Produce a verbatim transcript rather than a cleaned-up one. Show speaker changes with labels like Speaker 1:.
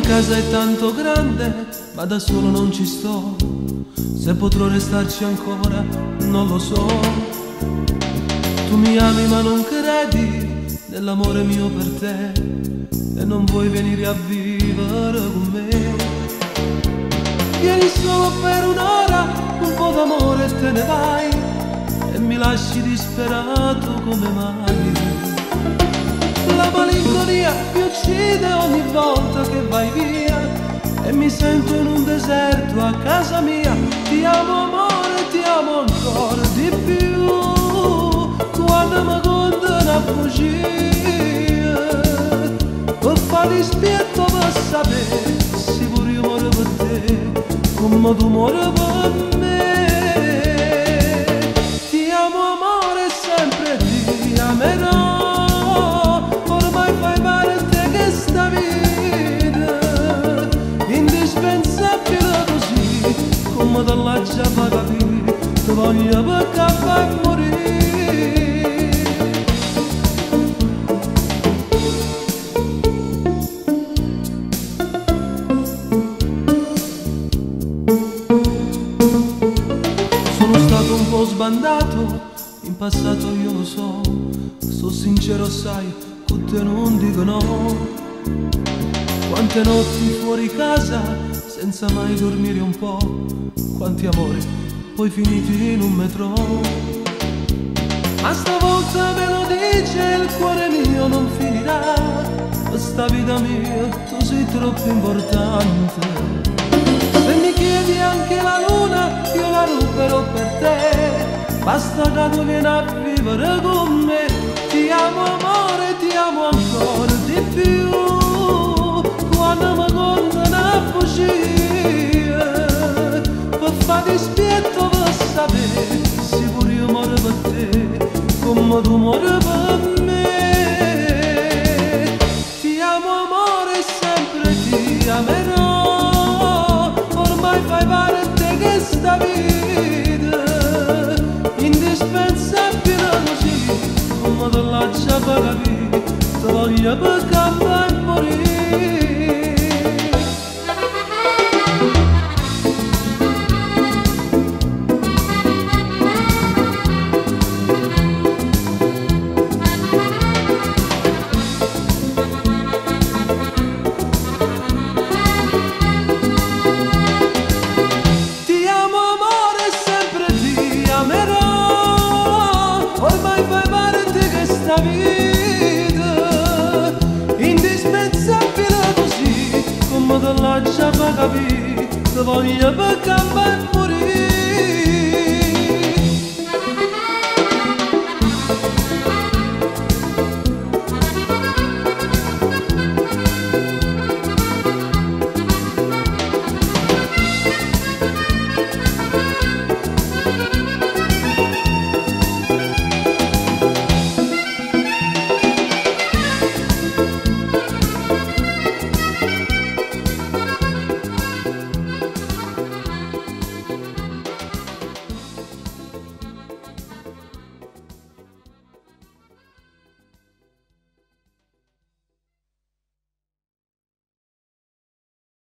Speaker 1: casa è tanto grande, ma da solo non ci sto. Se potrò restarci ancora, non lo so. Tu mi ami ma non credi nell'amore mio per te, e non vuoi venire a vivere con me. Vieni solo per un'ora, un po' d'amore e te ne vai, e mi lasci disperato come mai. La malinconia mi uccide ogni volta che vai via, e mi sento in un deserto a casa mia. Ti amo amore, ti amo ancora di più, quando mi condono a fuggire, per fare dispietto per sapere se pure io muore per te, come tu muori per me. Ti amo amore, sempre ti amerò, ormai fai parte che sta vita, indispensabile così, come te l'ha già fa capire, ti voglio perché fai morire. Sono stato un po' sbandato, in passato io lo so, sto sincero sai, con te non dico no. Quante notti fuori casa, senza mai dormire un po', quanti amori poi finiti in un metro. Ma stavolta me lo dice, il cuore mio non finirà, questa vita mia tu sei troppo importante. Se mi chiedi anche la luna, io la ruberò per te, basta che tu vieni a vivere con me. Ti amo amore, ti amo ancora di più, quando mi condono a fuggire, per fare dispietto per sapere se pure io muore per te, come tu muori per me. Ti amo amore, sempre ti amerò, ormai fai parte che sta vita, indispensabile così, come te l'ha già fa capire, ti voglio per cantare e morire. Vita indispensabile così, come te l'ha già fa capire, ti voglio per campare e morire.